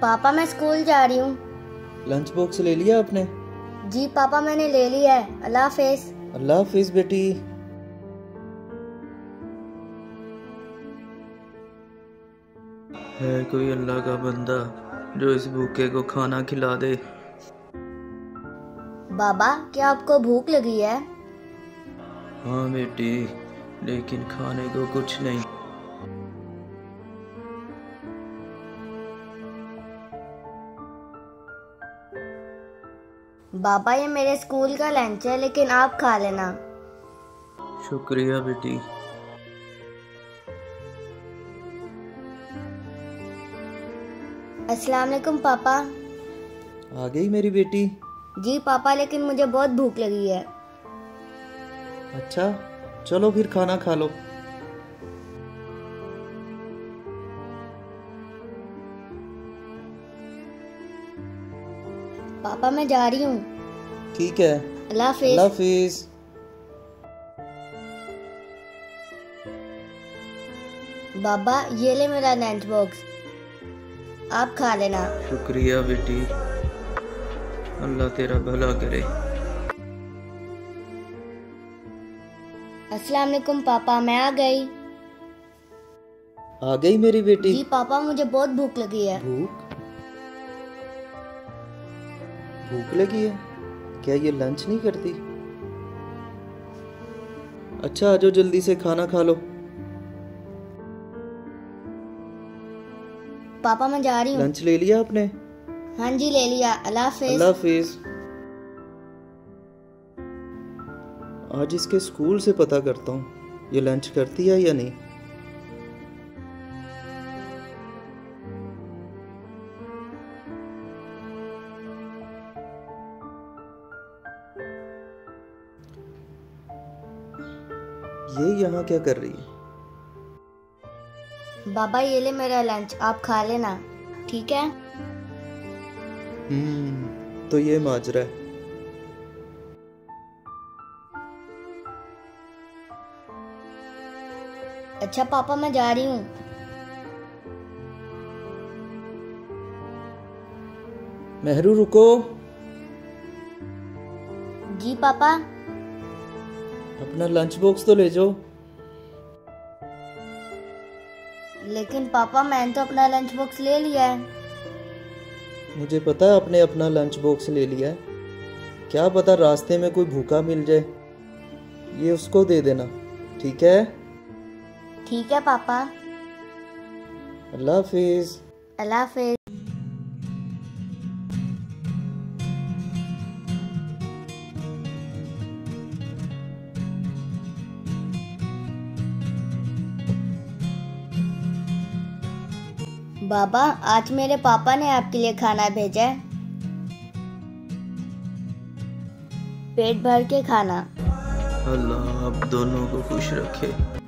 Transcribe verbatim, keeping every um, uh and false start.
पापा मैं स्कूल जा रही हूँ। लंच बॉक्स ले लिया आपने? जी पापा मैंने ले लिया है। अल्लाह हाफिज। अल्लाह हाफिज बेटी। है कोई अल्लाह का बंदा जो इस भूखे को खाना खिला दे। बाबा क्या आपको भूख लगी है? हाँ बेटी, लेकिन खाने को कुछ नहीं। बाबा ये मेरे स्कूल का लंच है, लेकिन आप खा लेना। शुक्रिया बेटी। अस्सलाम वालेकुम पापा। आ गई मेरी बेटी? जी पापा, लेकिन मुझे बहुत भूख लगी है। अच्छा चलो फिर खाना खा लो। पापा मैं जा रही हूँ। ठीक है, अल्लाह हाफिज। अल्लाह हाफिज। बाबा ये ले मेरा लंच बॉक्स, आप खा लेना। शुक्रिया बेटी, अल्लाह तेरा भला करे। अस्सलाम वालेकुम पापा, मैं आ गई। आ गई मेरी बेटी? जी पापा मुझे बहुत भूख लगी है। भूख भूख लगी है? क्या ये लंच नहीं करती? अच्छा आ जाओ, जल्दी से खाना खा लो। पापा मैं जा रही हूँ। लंच ले लिया आपने? हाँ जी ले लिया। अल्लाह हाफिज। अल्लाह हाफिज। आज इसके स्कूल से पता करता हूँ ये लंच करती है या नहीं। ये यहाँ क्या कर रही है? बाबा ये ले मेरा लंच, आप खा लेना, ठीक है? हम्म तो ये माजरा है। अच्छा पापा मैं जा रही हूँ। मेहरू रुको। जी पापा। अपना लंच बॉक्स तो ले जाओ। लेकिन पापा मैंने तो अपना लंच बॉक्स ले लिया है। मुझे पता है आपने अपना लंच बॉक्स ले लिया है। क्या पता रास्ते में कोई भूखा मिल जाए, ये उसको दे देना, ठीक है? ठीक है पापा। अल्लाह हाफिज। अल्लाह हाफिज। बाबा आज मेरे पापा ने आपके लिए खाना भेजा है, पेट भर के खाना। अल्लाह आप दोनों को खुश रखे।